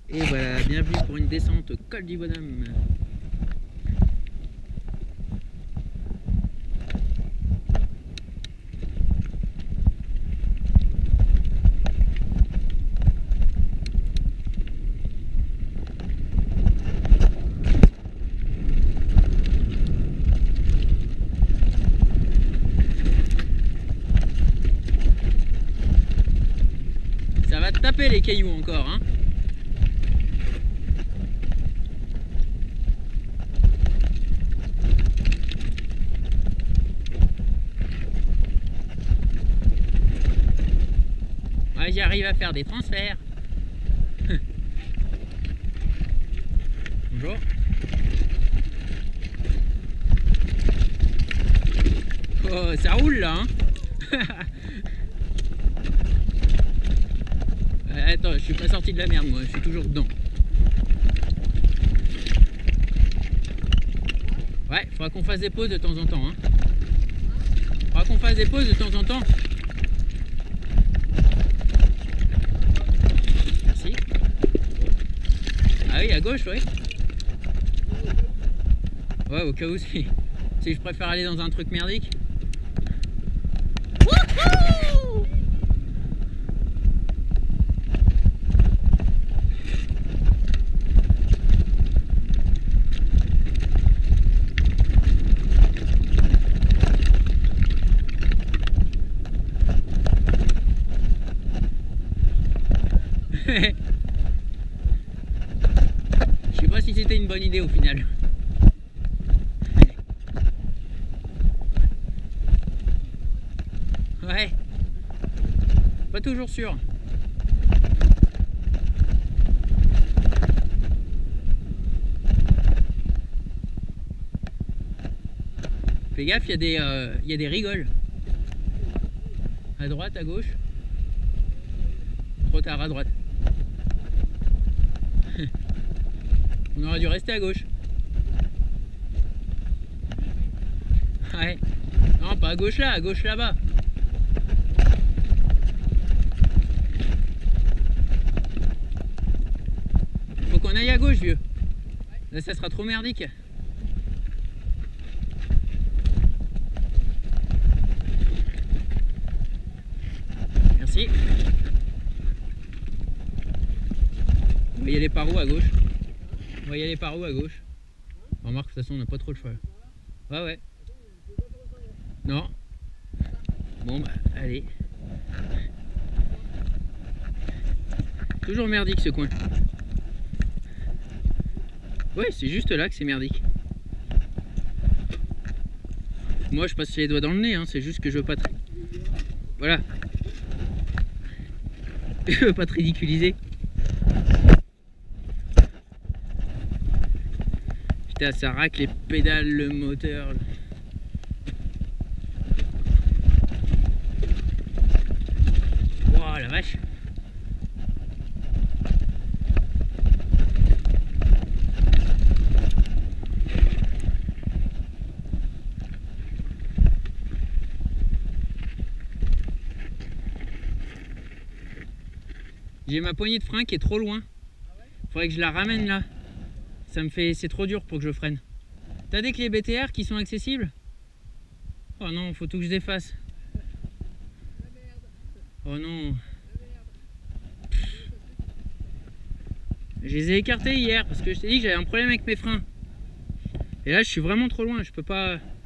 Et voilà, bienvenue pour une descente au col du Bonhomme. Ça va te taper les cailloux encore, hein. Ouais, j'arrive à faire des transferts. Bonjour. Oh, ça roule là, hein. Attends, je suis pas sorti de la merde moi, je suis toujours dedans. Ouais, faudra qu'on fasse des pauses de temps en temps, hein. Faudra qu'on fasse des pauses de temps en temps. Merci. Ah oui, à gauche, ouais. Ouais, au cas où si je préfère aller dans un truc merdique. Wouhou! Je sais pas si c'était une bonne idée au final. Ouais. Pas toujours sûr. Fais gaffe, il y a des rigoles. À droite, à gauche. Trop tard, à droite. On aurait dû rester à gauche. Ouais. Non, pas à gauche là, à gauche là-bas. Faut qu'on aille à gauche, vieux. Là, ça sera trop merdique. Merci. On va y aller par où à gauche? On va y aller par où à gauche? Remarque, de toute façon, on n'a pas trop le choix. Ouais, ouais. Non. Bon, bah, allez. Toujours merdique ce coin. Ouais, c'est juste là que c'est merdique. Moi, je passe les doigts dans le nez, hein, c'est juste que je veux pas te... Voilà. Je veux pas te ridiculiser. Putain, ça racle les pédales, le moteur. Oh la vache. J'ai ma poignée de frein qui est trop loin. Faudrait que je la ramène là. Ça me fait... C'est trop dur pour que je freine. T'as des clés BTR qui sont accessibles? Oh non, faut tout que je défasse. Oh non. Je les ai écartés hier parce que je t'ai dit que j'avais un problème avec mes freins. Et là je suis vraiment trop loin, je peux pas...